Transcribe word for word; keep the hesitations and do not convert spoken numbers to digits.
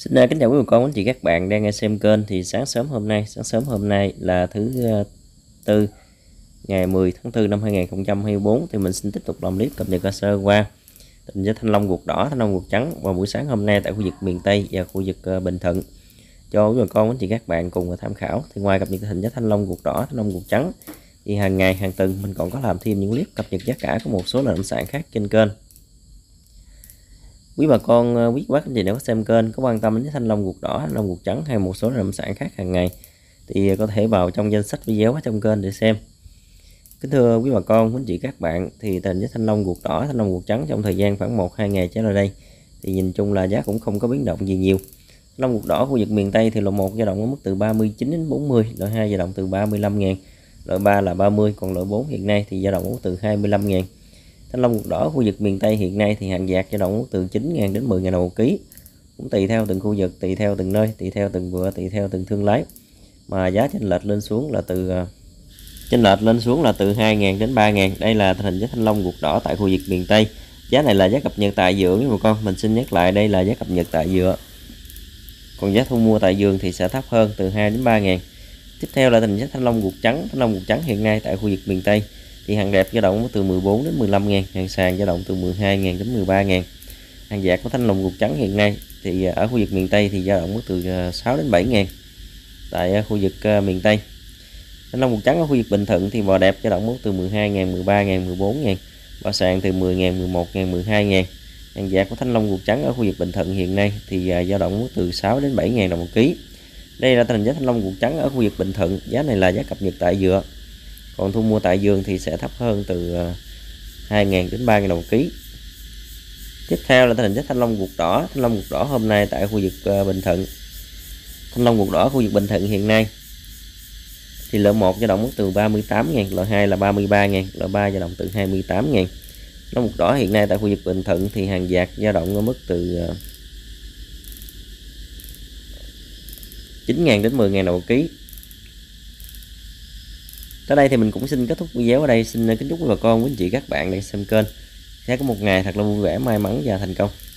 Xin uh, kính chào quý bà con, anh chị các bạn đang nghe xem kênh. Thì sáng sớm hôm nay, sáng sớm hôm nay là thứ uh, tư ngày mười tháng tư năm hai nghìn không trăm hai mươi tư thì mình xin tiếp tục làm clip cập nhật sơ qua tình hình thanh long ruột đỏ, thanh long ruột trắng vào buổi sáng hôm nay tại khu vực miền Tây và khu vực uh, Bình Thuận cho quý bà con, anh chị các bạn cùng tham khảo. Thì ngoài cập nhật tình hình giá thanh long ruột đỏ, thanh long ruột trắng thì hàng ngày hàng tuần mình còn có làm thêm những clip cập nhật giá cả của một số loại nông sản khác trên kênh. Quý bà con quý bác anh chị nếu có xem kênh có quan tâm đến thanh long ruột đỏ, thanh long ruột trắng hay một số nông sản khác hàng ngày thì có thể vào trong danh sách video ở trong kênh để xem. Kính thưa quý bà con, anh chị các bạn, thì tình giá thanh long ruột đỏ, thanh long ruột trắng trong thời gian khoảng một hai ngày trở lại đây thì nhìn chung là giá cũng không có biến động gì nhiều. Thanh long ruột đỏ khu vực miền Tây thì loại một dao động ở mức từ ba mươi chín đến bốn mươi, loại hai dao động từ ba mươi lăm ngàn, loại ba là ba mươi, còn loại bốn hiện nay thì dao động từ hai mươi lăm ngàn. Thanh long ruột đỏ khu vực miền Tây hiện nay thì hàng dạt dao động từ chín ngàn đến mười ngàn đồng một ký, cũng tùy theo từng khu vực, tùy theo từng nơi, tùy theo từng vựa, tùy theo từng thương lái, mà giá chênh lệch lên xuống là từ chênh lệch lên xuống là từ hai ngàn đến ba ngàn. Đây là tình hình giá thanh long ruột đỏ tại khu vực miền Tây. Giá này là giá cập nhật tại vựa, với bà con mình xin nhắc lại đây là giá cập nhật tại vựa, còn giá thu mua tại vườn thì sẽ thấp hơn từ hai đến ba ngàn. Tiếp theo là tình hình giá thanh long ruột trắng. Thanh long ruột trắng hiện nay tại khu vực miền Tây thì hàng đẹp dao động từ mười bốn đến mười lăm ngàn, hàng sàn dao động từ mười hai ngàn đến mười ba ngàn. Hàng dạt của thanh long ruột trắng hiện nay thì ở khu vực miền Tây thì dao động từ sáu đến bảy ngàn tại khu vực miền Tây. Thanh long ruột trắng ở khu vực Bình Thuận thì bò đẹp dao động từ mười hai ngàn, mười ba ngàn, mười bốn ngàn, bò sàn từ mười ngàn, mười một ngàn, mười hai ngàn. Hàng dạt của thanh long ruột trắng ở khu vực Bình Thuận hiện nay thì dao động từ sáu đến bảy ngàn đồng một ký. Đây là tình hình giá thanh long ruột trắng ở khu vực Bình Thuận. Giá này là giá cập nhật tại vựa, còn thu mua tại vườn thì sẽ thấp hơn từ hai ngàn đến ba ngàn đồng một ký. Tiếp theo là tình hình giá thanh long ruột đỏ. Thanh long ruột đỏ hôm nay tại khu vực Bình Thuận. Thanh long ruột đỏ khu vực Bình Thuận hiện nay thì loại một dao động từ ba mươi tám ngàn, loại hai là ba mươi ba ngàn, loại ba dao động từ hai mươi tám ngàn. Thanh long ruột đỏ hiện nay tại khu vực Bình Thuận thì hàng dạt dao động ở mức từ chín ngàn đến mười ngàn đồng một ký. Tới đây thì mình cũng xin kết thúc video ở đây. Xin kính chúc quý bà con, quý anh chị các bạn đang xem kênh sẽ có một ngày thật là vui vẻ, may mắn và thành công.